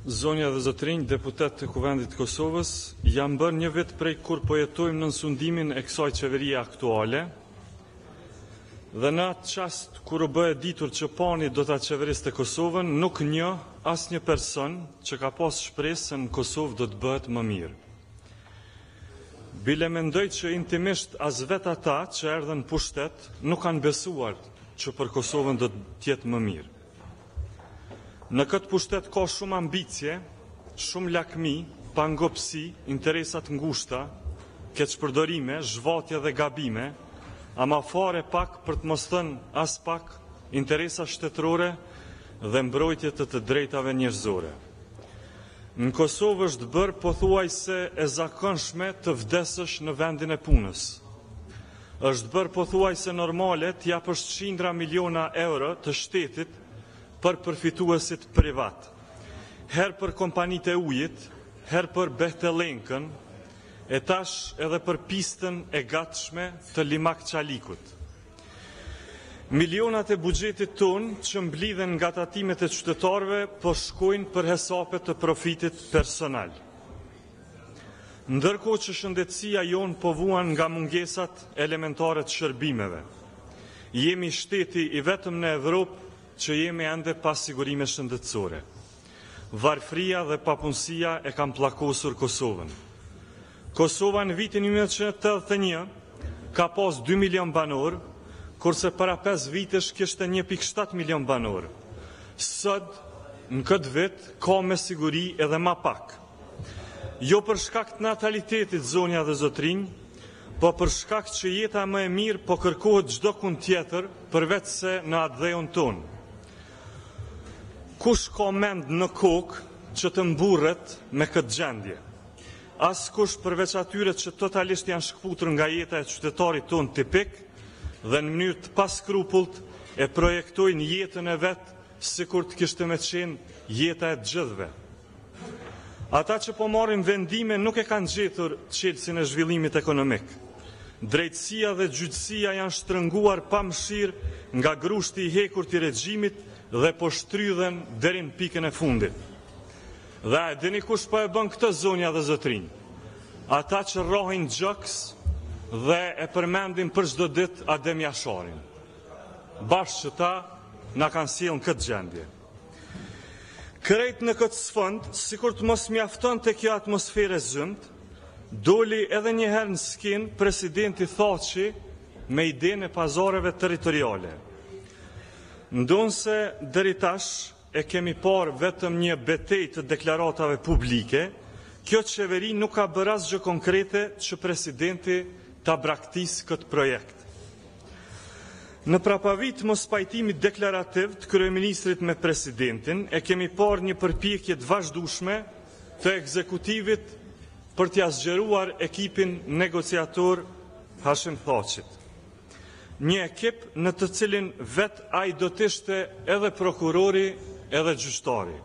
Zonja dhe zotrinj, deputet të Kuvendit të Kosovës, jam bërë një vit prej kur po jetojmë në sundimin e kësaj qeverie aktuale, dhe në atë qast kur u bë e ditur që pani do ta qeveriste Kosovën, nuk një as një person që ka pas shpresë se në Kosovë do të bëhet më mirë. Bile mendoj që intimisht as vet ata që erdhën në pushtet nuk kanë besuar që për Kosovën do të jetë më mirë. Në këtë pushtet ka shumë ambicje, shumë lakmi, pangopsi, interesat ngushta, keqpërdorime, zhvatje dhe gabime, ama fare pak për të mos thënë as pak interesa shtetërore dhe mbrojtje të drejtave njerëzore. Në Kosovë është bërë pothuajse e zakonshme të vdesësh në vendin e punës. Është bërë pothuajse normale të japësh qindra miliona euro të shtetit për përfituesit privat, her për kompanit e ujit, her për Behtelenkën, e tash edhe për pistën e gatshme të Limak Qalikut. Milionat e buxhetit ton që mblidhen nga tatimet e qytetarëve po shkojnë për hesape të profitit personal. Ndërkohë që shëndetësia jon po vuan nga mungesat elementare të shërbimeve. Jemi shteti i vetëm në Evropë që jemi ende pas sigurime shëndetësore. Varfria dhe papunësia e kam pllakosur Kosovën. Kosova në vitin 1981 ka pas 2 milion banor, kurse para 5 vitesh kishte 1.7 milion banor. Sot, në këtë vit, ka me siguri edhe ma pak. Jo për shkak të natalitetit, zonja dhe zotrinj, po për shkak që jeta më e mirë po kërkohet çdo kund tjetër përveç se në atë dheun tonë. Kush ka mend në kokë që të mburret me këtë gjendje? As kush përveç atyre që totalisht janë shkputur nga jeta e qytetarit ton tipik dhe në mënyrë të paskrupullt e projektojnë jetën e vetë sikur të kishte me qenë jeta e të gjithëve. Ata që po marrin vendime nuk e kanë gjetur çelësin e zhvillimit ekonomik. Drejtësia dhe gjyqësia janë shtrënguar pa mëshirë nga grushti i hekur të regjimit dhe po shtrydhen deri në pikën e fundit. Dhe e dini kush po e bën këtë, zonja dhe zotrinj? Ata që rrohin gjoks dhe e përmendin për çdo ditë Adem Jasharin. Bashkë që ta na kanë sjellën këtë gjendje. Krejt në këtë sfond, sikur të mos mjafton te kjo atmosferë zymt, doli edhe një herë në skin presidenti Thaçi me idenë e pazareve territoriale. Ndonse deri tash e kemi parë vetëm një betejë të deklaratave publike, kjo qeveri nuk ka bërë asgjë konkrete që presidenti ta braktisë këtë projekt. Në prapavit mos pajtimit deklarativ të kryeministrit me presidentin, e kemi parë një përpjekje të vazhdueshme të ekzekutivit për t'ia zgjeruar ekipin negociator Hashim Thaçit. Një ekip në të cilin vet ai do të ishte edhe prokurori edhe gjyqtari.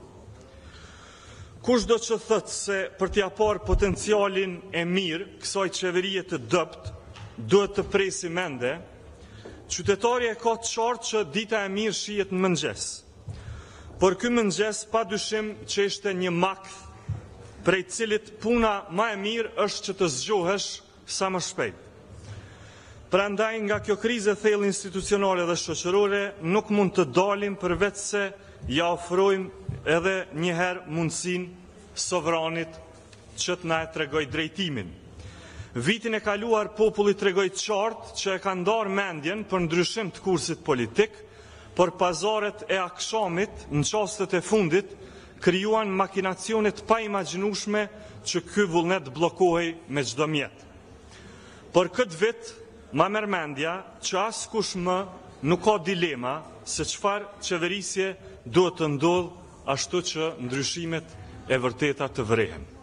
Kush do që thëtë se për t'ia parë potencialin e mirë kësaj qeverie të dopt, duhet të presi mende, qytetari e ka të qartë që dita e mirë shihet në mëngjes. Por ky mëngjes pa dyshim që ishte një makth prej cilit puna më e mirë është që të zgjohesh sa më shpejt. Prandaj nga kjo krizë thellë institucionale dhe shoqërore nuk mund të dalim përveç se ja ofrojmë edhe një herë mundësinë sovranit që të na e tregoj drejtimin. Vitin e kaluar populli tregoi qartë që e ka ndarë mendjen për ndryshim të kursit politik, por pazaret e akshamit në çastet e fundit krijuan makinacione të paimagjinueshme që ky vullnet bllokohej me çdo mjet. Por këtë vit ma merr mendja që askush më nuk ka dilema se çfarë qeverisje duhet të ndodhë ashtu që ndryshimet e vërteta të vrehen.